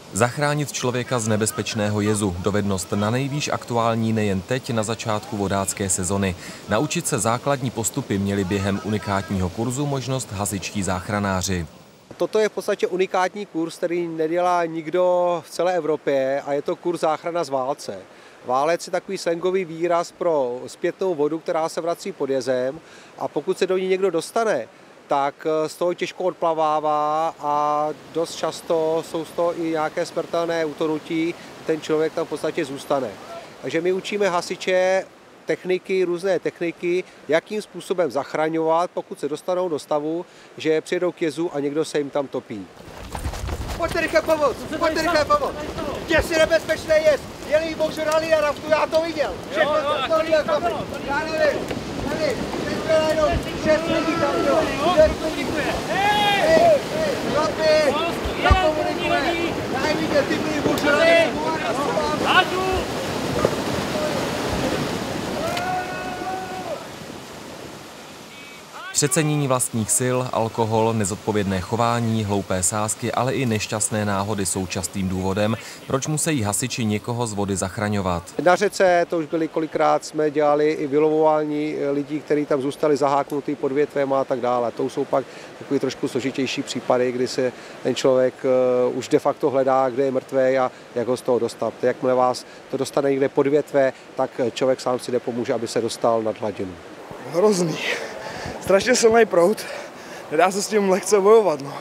Zachránit člověka z nebezpečného jezu, dovednost nanejvýš aktuální nejen teď na začátku vodácké sezony. Naučit se základní postupy měli během unikátního kurzu možnost hasičtí záchranáři. Toto je v podstatě unikátní kurz, který nedělá nikdo v celé Evropě a je to kurz záchrana z válce. Válec je takový slangový výraz pro zpětnou vodu, která se vrací pod jezem, a pokud se do ní někdo dostane, tak z toho těžko odplavává a dost často jsou z toho i nějaké smrtelné utonutí, ten člověk tam v podstatě zůstane. Takže my učíme hasiče různé techniky, jakým způsobem zachraňovat, pokud se dostanou do stavu, že přijedou k jezu a někdo se jim tam topí. Pojďte rychle pomoct! Pojďte rychle pomoct! Děsně nebezpečný jez! Jeli božrali na raftu, já to viděl! Všechno to viděl, chlapi! Já nevím! Šest lidí tam bylo! Hej! Chlapi! Zakomunikuje! Já jim viděl, ty byli božrali! Přecenění vlastních sil, alkohol, nezodpovědné chování, hloupé sázky, ale i nešťastné náhody jsou častým důvodem, proč musí hasiči někoho z vody zachraňovat. Na řece, to už byli kolikrát, jsme dělali i vylovování lidí, kteří tam zůstali zaháknutý pod větvema a tak dále. To jsou pak takový trošku složitější případy, kdy se ten člověk už de facto hledá, kde je mrtvý a jak ho z toho dostat. Jakmile vás to dostane někde pod větve, tak člověk sám si nepomůže, aby se dostal nad hladinu. Hrozný. Strašně silný proud, nedá se s tím lehce bojovat. No.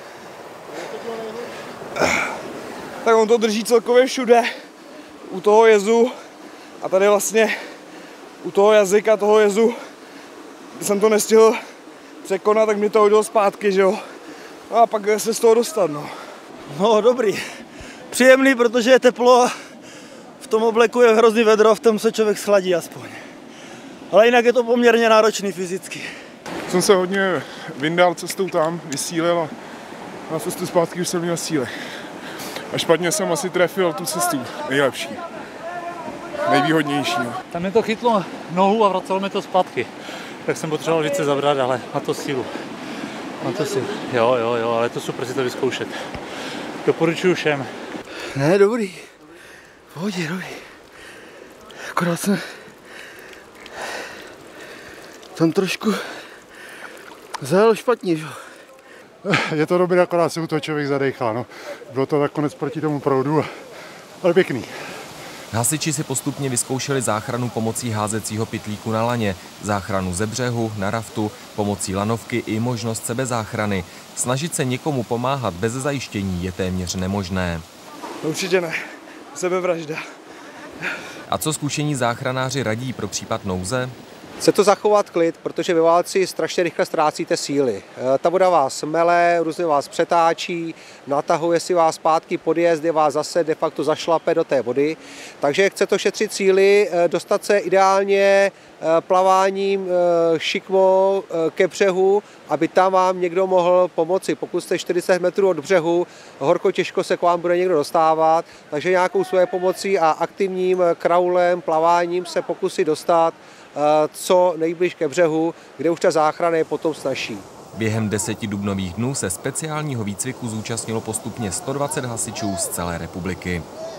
Tak on to drží celkově všude, u toho jezu a tady vlastně u toho jazyka toho jezu, když jsem to nestihl překonat, tak mi to hodilo zpátky, že jo. No a pak se z toho dostat, no. No dobrý, příjemný, protože je teplo, v tom obleku je hrozný vedro, v tom se člověk schladí aspoň. Ale jinak je to poměrně náročný fyzicky. Jsem se hodně vyndal cestou tam, vysílil a na cestu zpátky už jsem měl síly. A špatně jsem asi trefil tu cestu nejlepší, nejvýhodnější. Tam mě to chytlo nohu a vracelo mě to zpátky. Tak jsem potřeboval více zabrat, ale má to sílu. Jo, ale je to super si to vyzkoušet. Doporučuji všem. Ne, dobrý. Pohodě, dobrý. Akorát jsem tam trošku zajel špatně, že? Je to dobrý, akorát se u toho člověk zadechá, no. Bylo to nakonec proti tomu proudu, ale pěkný. Hasiči si postupně vyzkoušeli záchranu pomocí házecího pytlíku na laně, záchranu ze břehu, na raftu, pomocí lanovky i možnost sebezáchrany. Snažit se někomu pomáhat bez zajištění je téměř nemožné. Určitě ne. Sebevražda. A co zkušení záchranáři radí pro případ nouze? Chce to zachovat klid, protože ve válci strašně rychle ztrácíte síly. Ta voda vás mele, různě vás přetáčí, natahuje si vás zpátky podjezd, kde vás zase de facto zašlape do té vody. Takže chce to šetřit síly, dostat se ideálně plaváním šikmou ke břehu, aby tam vám někdo mohl pomoci. Pokud jste 40 metrů od břehu, horko těžko se k vám bude někdo dostávat, takže nějakou své pomocí a aktivním kraulem, plaváním se pokusit dostat co nejblíž ke břehu, kde už ta záchrana je potom snazší. Během 10 dubnových dnů se speciálního výcviku zúčastnilo postupně 120 hasičů z celé republiky.